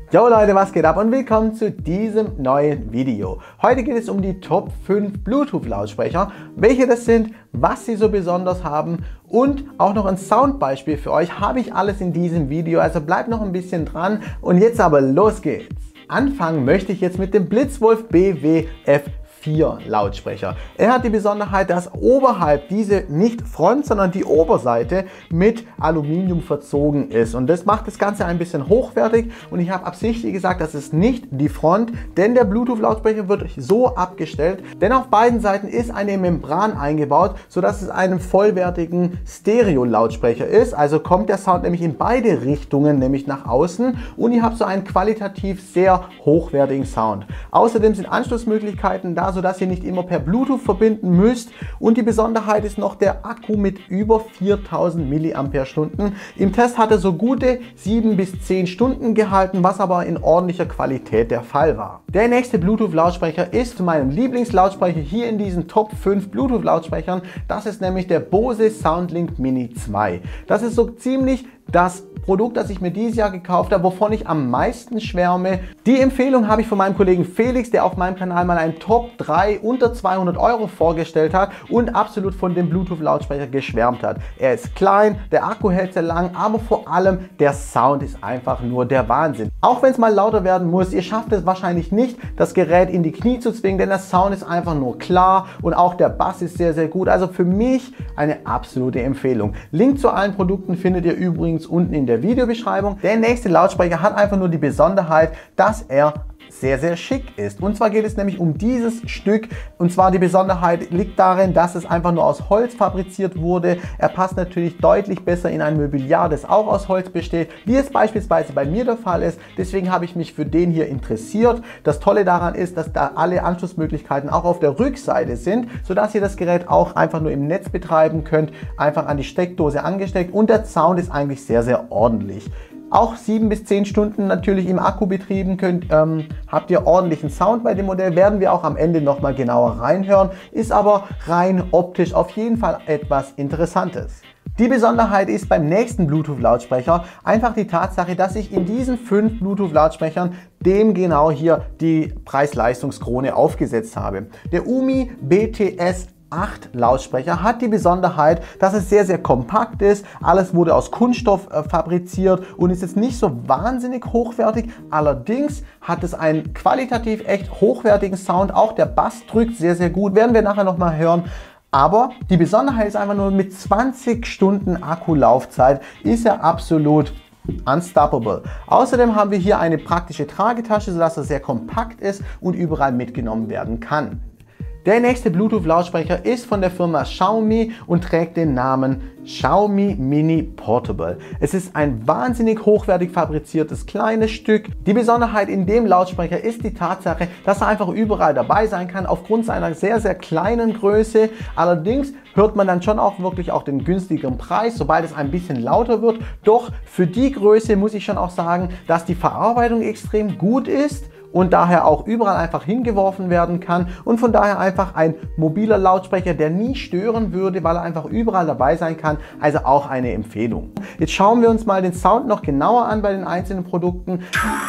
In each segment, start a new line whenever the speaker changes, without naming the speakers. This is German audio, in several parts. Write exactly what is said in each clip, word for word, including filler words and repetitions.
Jo Leute, was geht ab und willkommen zu diesem neuen Video. Heute geht es um die Top fünf Bluetooth-Lautsprecher, welche das sind, was sie so besonders haben und auch noch ein Soundbeispiel für euch habe ich alles in diesem Video, also bleibt noch ein bisschen dran und jetzt aber los geht's. Anfangen möchte ich jetzt mit dem Blitzwolf B W F vier Lautsprecher. Er hat die Besonderheit, dass oberhalb diese nicht Front, sondern die Oberseite mit Aluminium verzogen ist und das macht das Ganze ein bisschen hochwertig und ich habe absichtlich gesagt, das ist nicht die Front, denn der Bluetooth-Lautsprecher wird so abgestellt, denn auf beiden Seiten ist eine Membran eingebaut, sodass es einen vollwertigen Stereo-Lautsprecher ist, also kommt der Sound nämlich in beide Richtungen, nämlich nach außen und ihr habt so einen qualitativ sehr hochwertigen Sound. Außerdem sind Anschlussmöglichkeiten da, sodass ihr nicht immer per Bluetooth verbinden müsst und die Besonderheit ist noch der Akku mit über viertausend Milliampere-Stunden. Im Test hat er so gute sieben bis zehn Stunden gehalten, was aber in ordentlicher Qualität der Fall war. Der nächste Bluetooth-Lautsprecher ist mein Lieblingslautsprecher hier in diesen Top fünf Bluetooth-Lautsprechern. Das ist nämlich der Bose SoundLink Mini zwei. Das ist so ziemlich das Produkt, das ich mir dieses Jahr gekauft habe, wovon ich am meisten schwärme. Die Empfehlung habe ich von meinem Kollegen Felix, der auf meinem Kanal mal einen Top drei unter zweihundert Euro vorgestellt hat und absolut von dem Bluetooth-Lautsprecher geschwärmt hat. Er ist klein, der Akku hält sehr lang, aber vor allem der Sound ist einfach nur der Wahnsinn. Auch wenn es mal lauter werden muss, ihr schafft es wahrscheinlich nicht, das Gerät in die Knie zu zwingen, denn der Sound ist einfach nur klar und auch der Bass ist sehr, sehr gut. Also für mich eine absolute Empfehlung. Link zu allen Produkten findet ihr übrigens unten in der Videobeschreibung. Der nächste Lautsprecher hat einfach nur die Besonderheit, dass er sehr, sehr schick ist. Und zwar geht es nämlich um dieses Stück und zwar die Besonderheit liegt darin, dass es einfach nur aus Holz fabriziert wurde. Er passt natürlich deutlich besser in ein Mobiliar, das auch aus Holz besteht, wie es beispielsweise bei mir der Fall ist. Deswegen habe ich mich für den hier interessiert. Das Tolle daran ist, dass da alle Anschlussmöglichkeiten auch auf der Rückseite sind, sodass ihr das Gerät auch einfach nur im Netz betreiben könnt, einfach an die Steckdose angesteckt und der Sound ist eigentlich sehr, sehr ordentlich. Auch sieben bis zehn Stunden natürlich im Akku betrieben könnt, ähm, habt ihr ordentlichen Sound bei dem Modell, werden wir auch am Ende nochmal genauer reinhören, ist aber rein optisch auf jeden Fall etwas Interessantes. Die Besonderheit ist beim nächsten Bluetooth-Lautsprecher einfach die Tatsache, dass ich in diesen fünf Bluetooth-Lautsprechern dem genau hier die Preis-Leistungs-Krone aufgesetzt habe. Der UMI B T S acht Lautsprecher hat die Besonderheit, dass es sehr, sehr kompakt ist. Alles wurde aus Kunststoff äh, fabriziert und ist jetzt nicht so wahnsinnig hochwertig. Allerdings hat es einen qualitativ echt hochwertigen Sound. Auch der Bass drückt sehr, sehr gut. Werden wir nachher nochmal hören. Aber die Besonderheit ist einfach nur mit zwanzig Stunden Akkulaufzeit ist er absolut unstoppable. Außerdem haben wir hier eine praktische Tragetasche, sodass er sehr kompakt ist und überall mitgenommen werden kann. Der nächste Bluetooth-Lautsprecher ist von der Firma Xiaomi und trägt den Namen Xiaomi Mini Portable. Es ist ein wahnsinnig hochwertig fabriziertes kleines Stück. Die Besonderheit in dem Lautsprecher ist die Tatsache, dass er einfach überall dabei sein kann, aufgrund seiner sehr, sehr kleinen Größe. Allerdings hört man dann schon auch wirklich auch den günstigeren Preis, sobald es ein bisschen lauter wird. Doch für die Größe muss ich schon auch sagen, dass die Verarbeitung extrem gut ist und daher auch überall einfach hingeworfen werden kann und von daher einfach ein mobiler Lautsprecher, der nie stören würde, weil er einfach überall dabei sein kann, also auch eine Empfehlung. Jetzt schauen wir uns mal den Sound noch genauer an bei den einzelnen Produkten.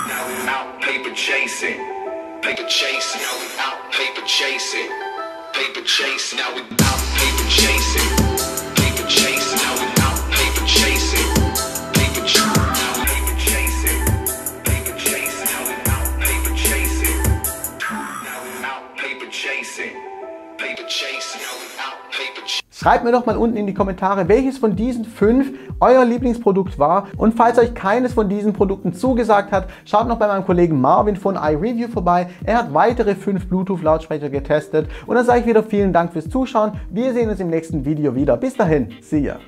Schreibt mir doch mal unten in die Kommentare, welches von diesen fünf euer Lieblingsprodukt war und falls euch keines von diesen Produkten zugesagt hat, schaut noch bei meinem Kollegen Marvin von iReview vorbei. Er hat weitere fünf Bluetooth-Lautsprecher getestet und dann sage ich wieder vielen Dank fürs Zuschauen. Wir sehen uns im nächsten Video wieder. Bis dahin, see ya!